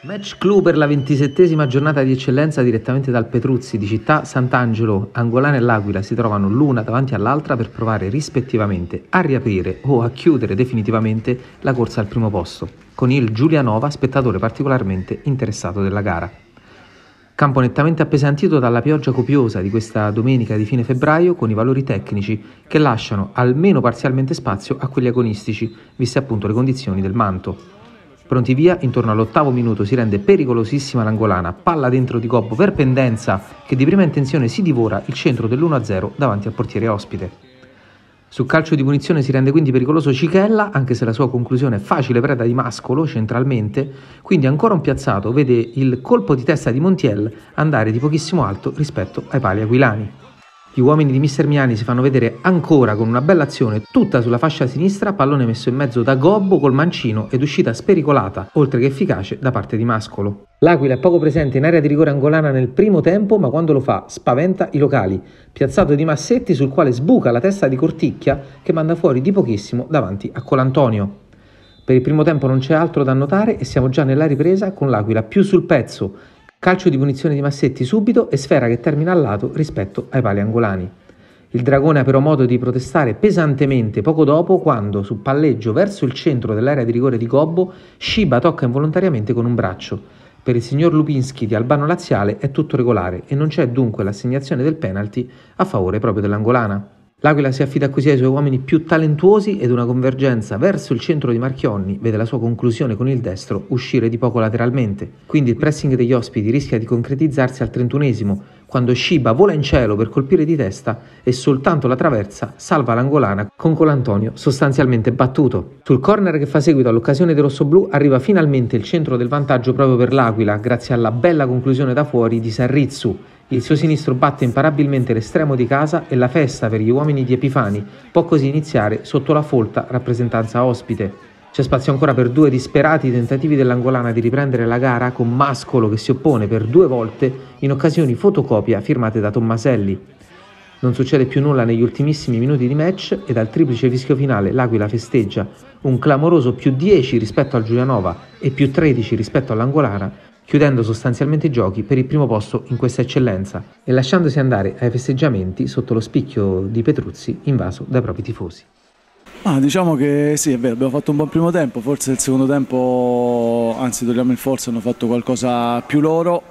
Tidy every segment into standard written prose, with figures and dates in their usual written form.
Match clou per la 27esima giornata di eccellenza direttamente dal Petruzzi di Città Sant'Angelo. Angolana e l'Aquila si trovano l'una davanti all'altra per provare rispettivamente a riaprire o a chiudere definitivamente la corsa al primo posto, con il Giulianova spettatore particolarmente interessato della gara. Campo nettamente appesantito dalla pioggia copiosa di questa domenica di fine febbraio, con i valori tecnici che lasciano almeno parzialmente spazio a quelli agonistici, viste appunto le condizioni del manto. Pronti via, intorno all'8° minuto si rende pericolosissima l'Angolana, palla dentro di Gobbo per Pendenza che di prima intenzione si divora il centro dell'1-0 davanti al portiere ospite. Sul calcio di punizione si rende quindi pericoloso Cichella, anche se la sua conclusione è facile preda di Mascolo centralmente, quindi ancora un piazzato vede il colpo di testa di Montiel andare di pochissimo alto rispetto ai pali aquilani. Gli uomini di Mister Miani si fanno vedere ancora con una bella azione tutta sulla fascia sinistra, pallone messo in mezzo da Gobbo col mancino ed uscita spericolata, oltre che efficace, da parte di Mascolo. L'Aquila è poco presente in area di rigore angolana nel primo tempo, ma quando lo fa spaventa i locali. Piazzato di Massetti sul quale sbuca la testa di Corticchia che manda fuori di pochissimo davanti a Colantonio. Per il primo tempo non c'è altro da notare e siamo già nella ripresa con l'Aquila più sul pezzo. Calcio di punizione di Massetti subito e sfera che termina al lato rispetto ai pali angolani. Il Dragone ha però modo di protestare pesantemente poco dopo quando, su palleggio verso il centro dell'area di rigore di Gobbo, Sciba tocca involontariamente con un braccio. Per il signor Lupinski di Albano Laziale è tutto regolare e non c'è dunque l'assegnazione del penalty a favore proprio dell'Angolana. L'Aquila si affida così ai suoi uomini più talentuosi ed una convergenza verso il centro di Marchionni vede la sua conclusione con il destro uscire di poco lateralmente. Quindi il pressing degli ospiti rischia di concretizzarsi al 31esimo, quando Sciba vola in cielo per colpire di testa e soltanto la traversa salva l'Angolana con Colantonio sostanzialmente battuto. Sul corner che fa seguito all'occasione del rossoblù arriva finalmente il centro del vantaggio proprio per l'Aquila grazie alla bella conclusione da fuori di Sarrizzu. Il suo sinistro batte imparabilmente l'estremo di casa e la festa per gli uomini di Epifani può così iniziare sotto la folta rappresentanza ospite. C'è spazio ancora per due disperati tentativi dell'Angolana di riprendere la gara con Mascolo che si oppone per 2 volte in occasioni fotocopia firmate da Tommaselli. Non succede più nulla negli ultimissimi minuti di match e dal triplice fischio finale l'Aquila festeggia un clamoroso +10 rispetto al Giulianova e +13 rispetto all'Angolana, chiudendo sostanzialmente i giochi per il primo posto in questa eccellenza e lasciandosi andare ai festeggiamenti sotto lo spicchio di Petruzzi invaso dai propri tifosi. Diciamo che sì, è vero, abbiamo fatto un buon primo tempo, forse il secondo tempo, anzi togliamo il forse, hanno fatto qualcosa più loro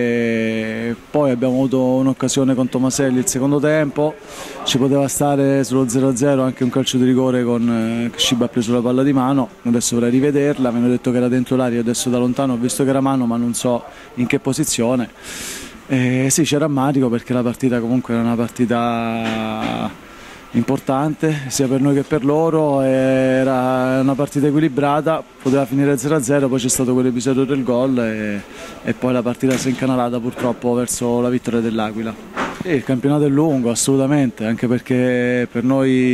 e poi abbiamo avuto un'occasione con Tomaselli il secondo tempo, ci poteva stare sullo 0-0 anche un calcio di rigore con Sciba ha preso la palla di mano, adesso vorrei rivederla, mi hanno detto che era dentro l'aria, adesso da lontano ho visto che era mano ma non so in che posizione. Sì, c'è rammarico perché la partita comunque era una partita importante sia per noi che per loro, era una partita equilibrata, poteva finire 0-0, poi c'è stato quell'episodio del gol e poi la partita si è incanalata purtroppo verso la vittoria dell'Aquila. Il campionato è lungo assolutamente, anche perché per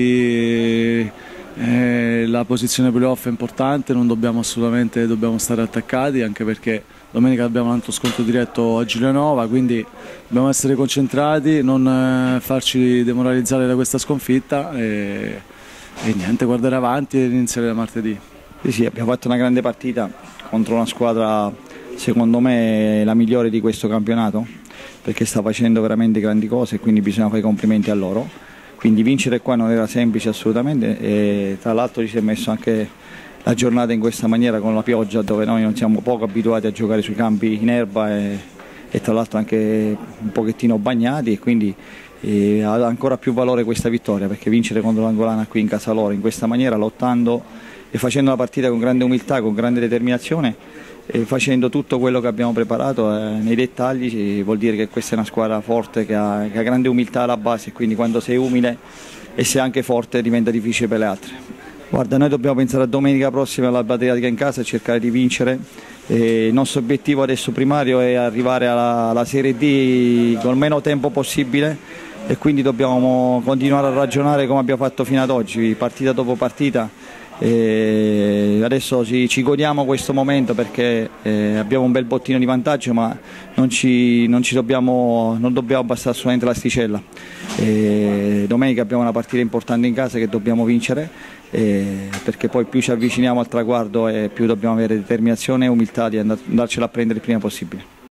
noi la posizione playoff è importante, non dobbiamo assolutamente stare attaccati, anche perché domenica abbiamo un altro scontro diretto a Giulianova, quindi dobbiamo essere concentrati, non farci demoralizzare da questa sconfitta e niente, guardare avanti e iniziare da martedì. Sì, abbiamo fatto una grande partita contro una squadra secondo me la migliore di questo campionato, perché sta facendo veramente grandi cose e quindi bisogna fare i complimenti a loro. Quindi vincere qua non era semplice assolutamente e tra l'altro ci si è messo anche la giornata in questa maniera con la pioggia, dove noi non siamo poco abituati a giocare sui campi in erba e tra l'altro anche un pochettino bagnati, e quindi ha ancora più valore questa vittoria, perché vincere contro l'Angolana qui in casa loro in questa maniera, lottando e facendo la partita con grande umiltà, con grande determinazione e facendo tutto quello che abbiamo preparato nei dettagli, vuol dire che questa è una squadra forte che ha grande umiltà alla base, e quindi quando sei umile e sei anche forte diventa difficile per le altre. Guarda, noi dobbiamo pensare a domenica prossima alla Adriatica in casa e cercare di vincere. Il nostro obiettivo adesso primario è arrivare alla Serie D con meno tempo possibile e quindi dobbiamo continuare a ragionare come abbiamo fatto fino ad oggi, partita dopo partita. Adesso ci godiamo questo momento perché abbiamo un bel bottino di vantaggio, ma non dobbiamo abbassare assolutamente l'asticella. Domenica abbiamo una partita importante in casa che dobbiamo vincere perché poi più ci avviciniamo al traguardo e più dobbiamo avere determinazione e umiltà di andarcela a prendere il prima possibile.